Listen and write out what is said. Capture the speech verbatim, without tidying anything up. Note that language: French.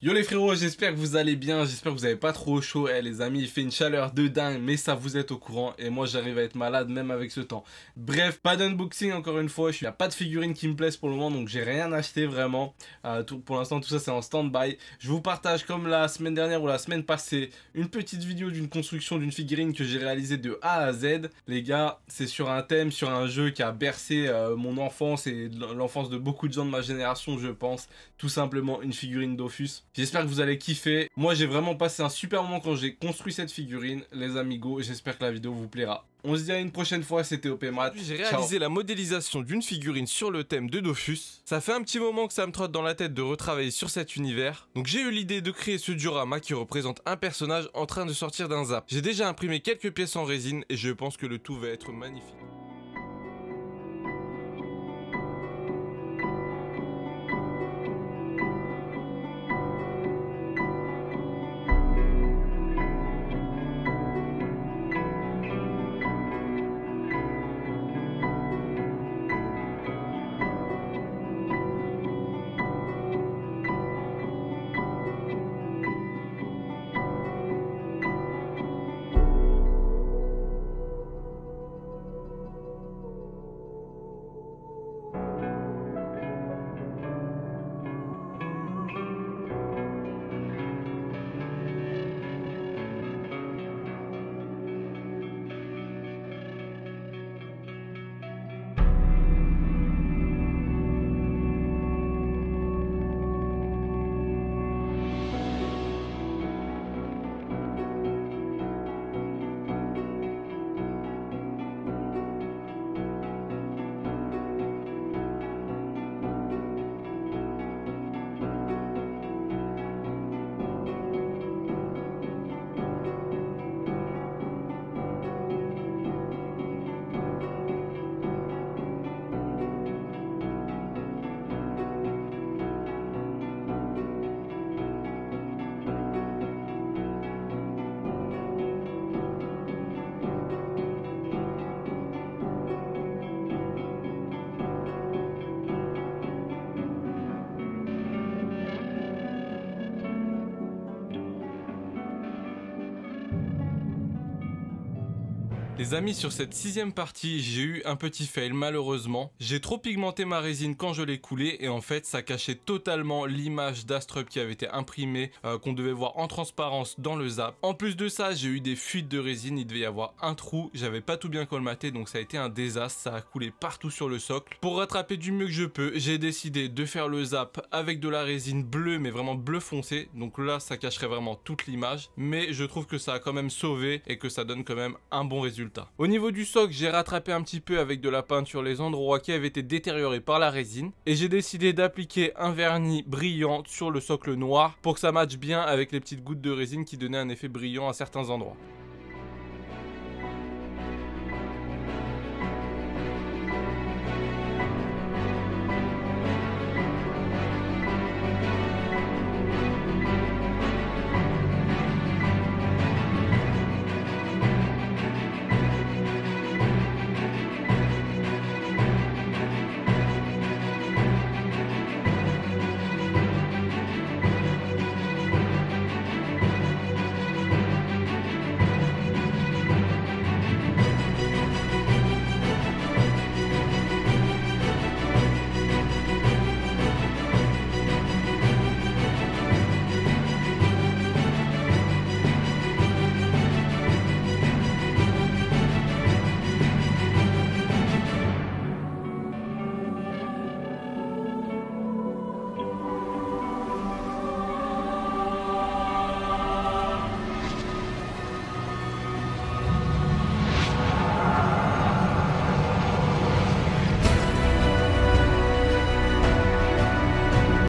Yo les frérots, j'espère que vous allez bien, j'espère que vous avez pas trop chaud. Eh les amis, il fait une chaleur de dingue, mais ça vous êtes au courant. Et moi j'arrive à être malade même avec ce temps. Bref, pas d'unboxing encore une fois. Il n'y a pas de figurines qui me plaisent pour le moment, donc j'ai rien acheté vraiment. euh, tout, Pour l'instant tout ça c'est en stand-by. Je vous partage comme la semaine dernière ou la semaine passée une petite vidéo d'une construction d'une figurine que j'ai réalisée de A à Z. Les gars, c'est sur un thème, sur un jeu qui a bercé euh, mon enfance et l'enfance de beaucoup de gens de ma génération, je pense. Tout simplement une figurine Dofus. J'espère que vous allez kiffer. Moi j'ai vraiment passé un super moment quand j'ai construit cette figurine, les amigos. J'espère que la vidéo vous plaira. On se dit à une prochaine fois, c'était O P Mat. J'ai réalisé Ciao. la modélisation d'une figurine sur le thème de Dofus. Ça fait un petit moment que ça me trotte dans la tête de retravailler sur cet univers. Donc j'ai eu l'idée de créer ce diorama qui représente un personnage en train de sortir d'un zap. J'ai déjà imprimé quelques pièces en résine et je pense que le tout va être magnifique. Les amis, sur cette sixième partie, j'ai eu un petit fail malheureusement. J'ai trop pigmenté ma résine quand je l'ai coulée et en fait ça cachait totalement l'image d'Astrup qui avait été imprimée, euh, qu'on devait voir en transparence dans le zap. En plus de ça, j'ai eu des fuites de résine, il devait y avoir un trou, j'avais pas tout bien colmaté donc ça a été un désastre, ça a coulé partout sur le socle. Pour rattraper du mieux que je peux, j'ai décidé de faire le zap avec de la résine bleue mais vraiment bleu foncé. Donc là ça cacherait vraiment toute l'image, mais je trouve que ça a quand même sauvé et que ça donne quand même un bon résultat. Au niveau du socle, j'ai rattrapé un petit peu avec de la peinture les endroits qui avaient été détériorés par la résine et j'ai décidé d'appliquer un vernis brillant sur le socle noir pour que ça matche bien avec les petites gouttes de résine qui donnaient un effet brillant à certains endroits.